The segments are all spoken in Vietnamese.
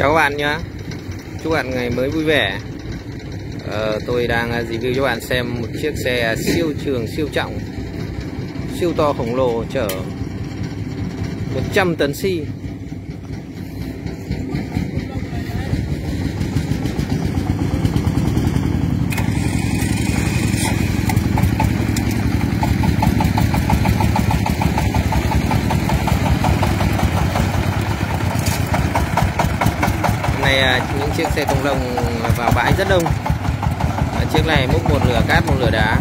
Chào các bạn nhé. Chúc bạn ngày mới vui vẻ. Tôi đang review cho bạn xem một chiếc xe siêu trường, siêu trọng, siêu to khổng lồ chở 100 tấn xi. Này những chiếc xe công nông vào bãi rất đông. Chiếc này múc một lửa cát, một lửa đá.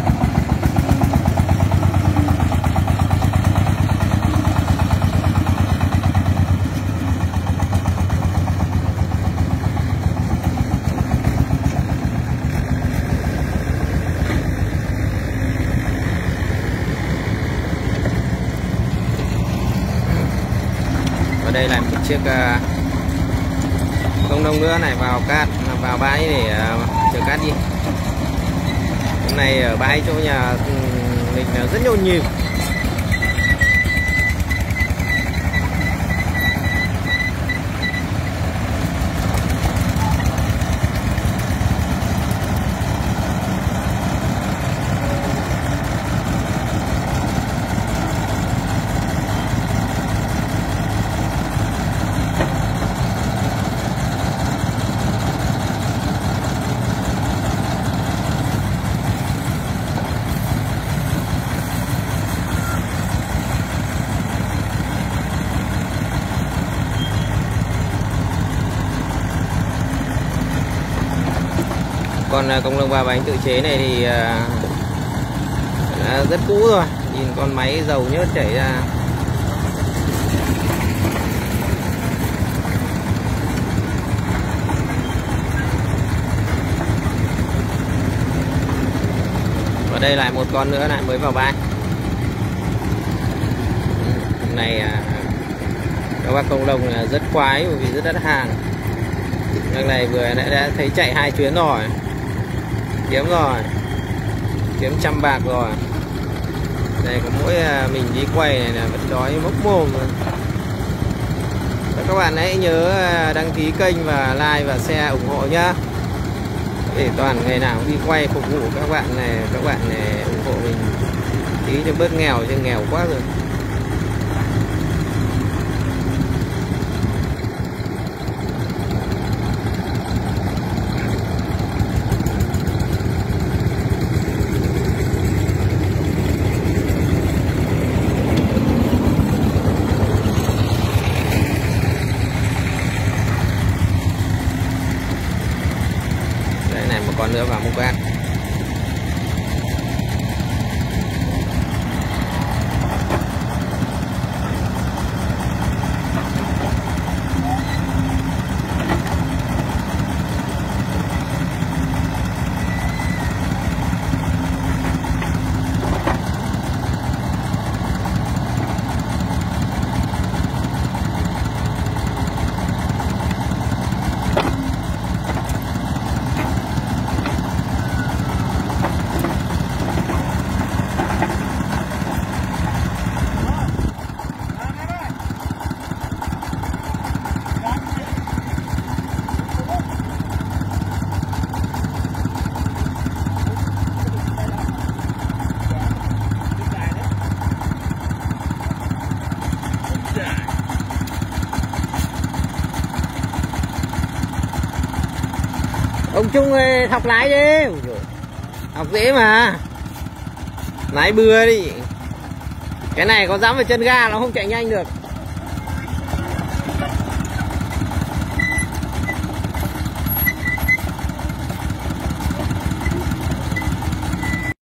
Và đây là một chiếc công nông nữa này vào bãi để chở cát đi. Hôm nay ở bãi chỗ nhà mình rất nhộn nhịp. Con công nông 3 bánh tự chế này thì rất cũ rồi, nhìn con máy dầu nhớt chảy ra. Và đây lại một con nữa lại mới vào bãi. Hôm nay các bác công nông là rất khoái bởi vì rất đắt hàng. Lần này vừa đã thấy chạy 2 chuyến rồi, kiếm 100 bạc rồi. Đây có mỗi mình đi quay này là vẫn đói mốc mồm rồi. Các bạn hãy nhớ đăng ký kênh và like và share ủng hộ nhá, để toàn ngày nào cũng đi quay phục vụ các bạn này ủng hộ mình tí cho bớt nghèo, chứ nghèo quá rồi. Còn nữa vào một cát. Ông Trung ơi, học lái đi. Học dễ mà. Lái bừa đi. Cái này có dám vào chân ga nó không chạy nhanh được.